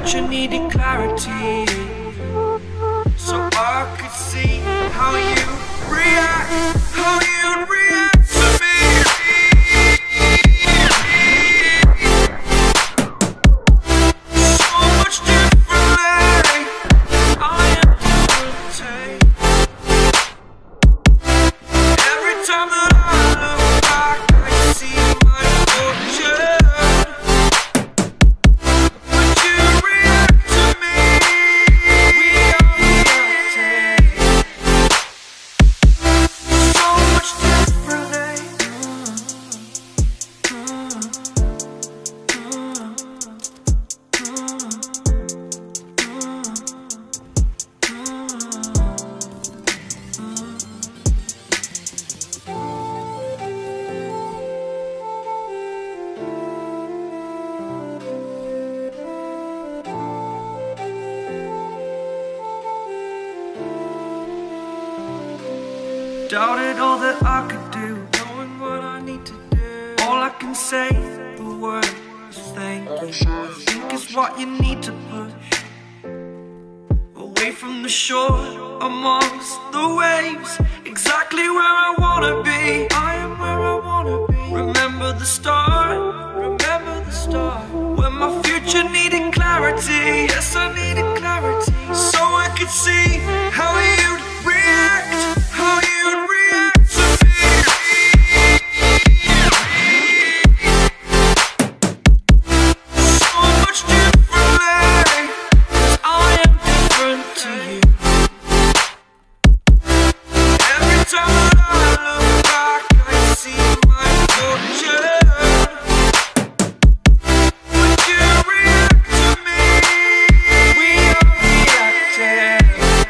future needed clarity, so I could see how you react, how you'd react to me. So much differently, I am different. Every time that I look back, I see my fortune. Doubted all that I could do, knowing what I need to do. All I can say, the word is thank you. I think it's what you need to push away from the shore, amongst the waves, exactly where I wanna be. I am where I wanna be. Remember the start, remember the start, when my future needed clarity. Yes, I needed clarity, so I could see how you'd react, how you'd react to me. So much differently, 'cause I am different to you. Every time that I look back, I see my fortune. Would you react to me? We are reacting.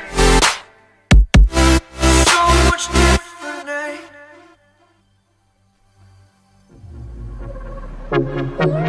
So much differently.